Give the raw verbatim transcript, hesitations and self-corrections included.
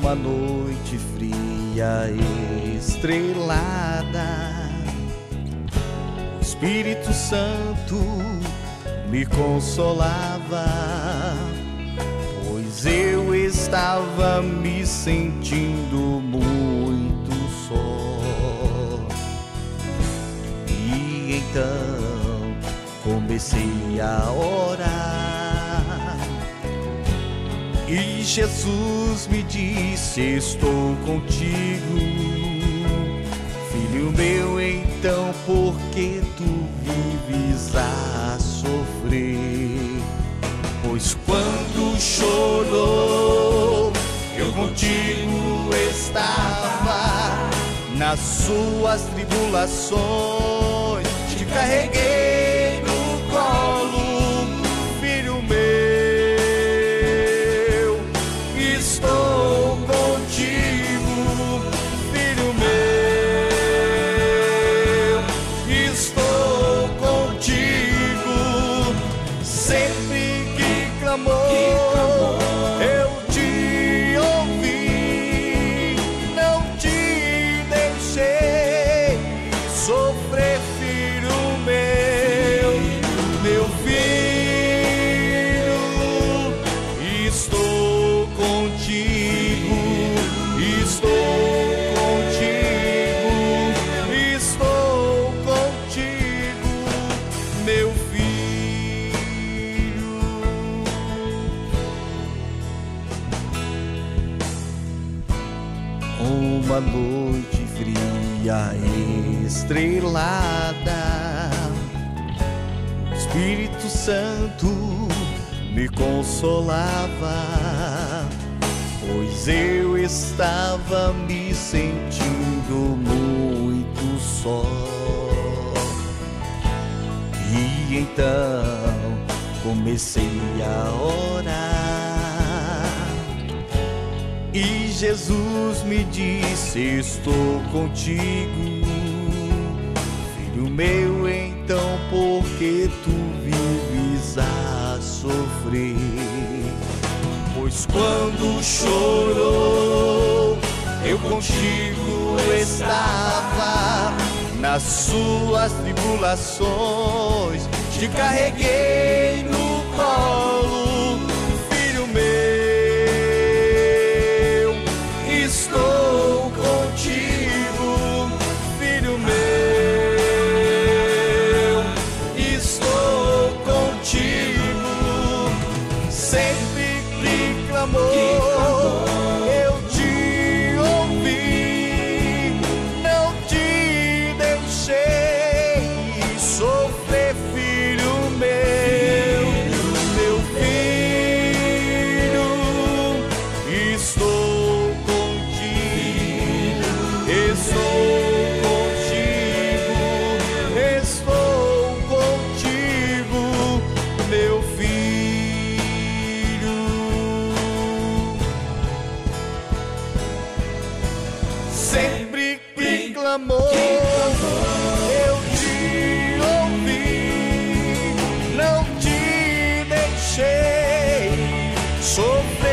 Uma noite fria, estrelada, o Espírito Santo me consolava, pois eu estava me sentindo muito só. E então comecei a orar, e Jesus me disse: estou contigo, filho meu, então por que tu vives a sofrer? Pois quando chorou, eu contigo estava, nas suas tribulações te carreguei no colo, filho meu. Estou contigo, filho meu. Estou contigo. Sempre que clamou, eu te ouvi. Não te deixei sofrer, filho meu. Meu filho, estou contigo, estou contigo, estou contigo, meu filho. Uma noite fria, estrelada, o Espírito Santo me consolava, pois eu estava me sentindo muito só. E então comecei a orar, e Jesus me disse: estou contigo, filho meu, então por que tu vives a sofrer? Pois quando chorou, eu contigo estava, nas suas tribulações te carreguei no colo, filho meu. Estou contigo, filho meu. Estou contigo. Sempre que clamou, eu te ouvi. Não te deixei sofrer, filho meu. Meu filho, estou contigo, estou contigo, estou contigo, meu filho. Sempre que clamou, eu te ouvi. Não te deixei sofrer,